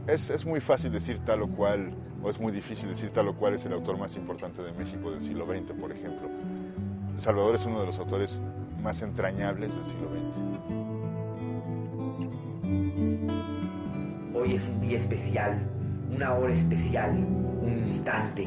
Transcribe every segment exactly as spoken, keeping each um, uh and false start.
Es, es muy fácil decir tal o cual, o es muy difícil decir tal o cual es el autor más importante de México del siglo veinte, por ejemplo. Salvador es uno de los autores más entrañables del siglo veinte. Hoy es un día especial, una hora especial, un instante.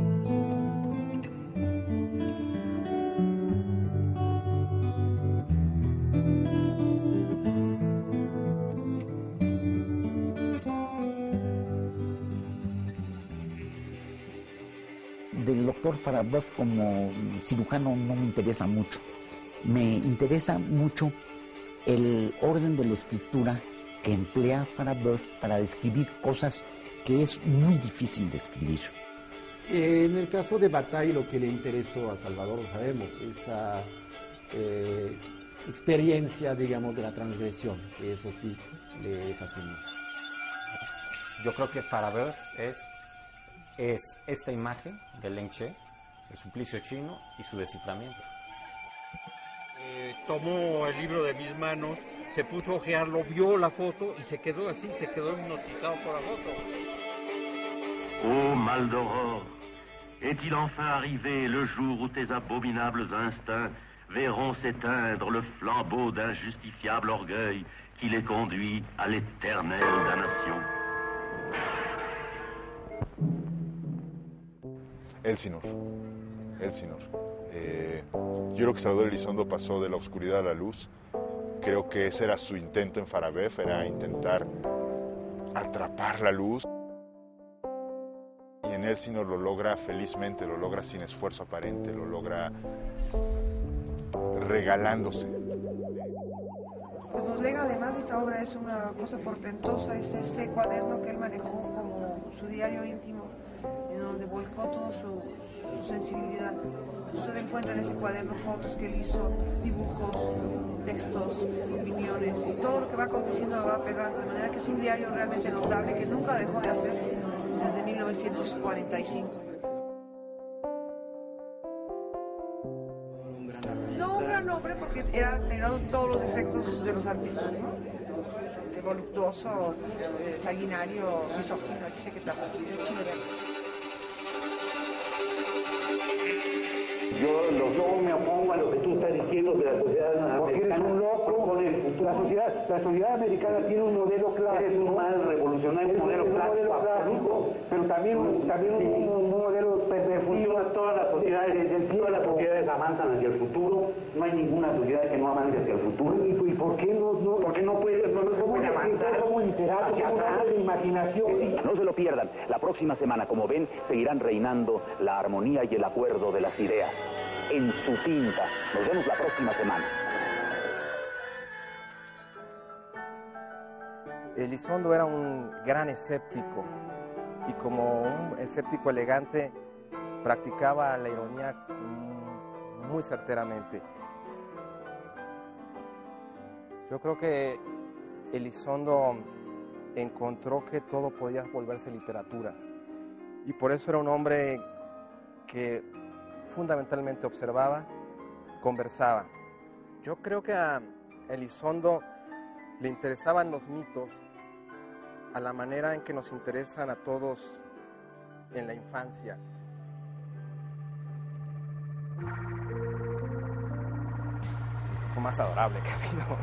Del doctor Farabeuf como cirujano no me interesa mucho. Me interesa mucho el orden de la escritura que emplea Farabeuf para describir cosas que es muy difícil de escribir. En el caso de Bataille, lo que le interesó a Salvador, lo sabemos, esa eh, experiencia, digamos, de la transgresión, que eso sí le fascinó. Yo creo que Farabeuf es, es esta imagen de Leng Che, el suplicio chino y su desciframiento. Eh, tomó el libro de mis manos, se puso a ojearlo, vio la foto y se quedó así, se quedó hipnotizado por la foto. Ô mal d'aurore, est-il enfin arrivé le jour où tes abominables instincts verront s'éteindre le flambeau d'injustifiable orgueil qui les conduit à l'éternelle damnation? Elsinore, Elsinore. Eh, yo creo que Salvador Elizondo pasó de la oscuridad a la luz. Creo que ese era su intento en Farabeuf, era intentar atrapar la luz. Y en Elsinore lo logra felizmente, lo logra sin esfuerzo aparente, lo logra regalándose. Pues nos lega además de esta obra, es una cosa portentosa, es ese cuaderno que él manejó como su diario íntimo, en donde volcó toda su, su sensibilidad. Usted encuentra en ese cuaderno fotos que él hizo, dibujos, textos, opiniones, y todo lo que va aconteciendo lo va pegando, de manera que es un diario realmente notable que nunca dejó de hacer desde mil novecientos cuarenta y cinco. No un gran hombre porque era, tenía todos los defectos de los artistas, ¿no? Voluptuoso, eh, sanguinario, misógino, dice que tal, así de chévere. Yo no me opongo a lo que tú estás diciendo de la sociedad porque americana. Eres un loco con el futuro. La sociedad, la sociedad americana tiene un modelo clásico. Eres un mal revolucionario, un modelo clásico, clásico, pero también, un, también sí. un, un modelo perfecto. Todas las sociedades, todas las sociedades avanzan hacia el futuro. No hay ninguna sociedad que no avance hacia el futuro. ¿Y, y por qué no, no, porque no puede, no, no se puede avanzar como literato, como una de imaginación? No se lo pierdan. La próxima semana, como ven, seguirán reinando la armonía y el acuerdo de las ideas. En su tinta. Nos vemos la próxima semana. Elizondo era un gran escéptico y como un escéptico elegante practicaba la ironía muy certeramente. Yo creo que Elizondo encontró que todo podía volverse literatura y por eso era un hombre que fundamentalmente observaba, conversaba. Yo creo que a Elizondo le interesaban los mitos a la manera en que nos interesan a todos en la infancia. Es un poco más adorable que ha habido.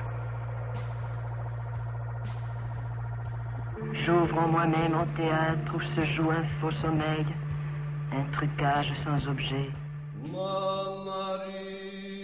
J'ouvre en moi-même en théâtre où se joue un faux sommeil, un trucage sans objet. Ma Marie.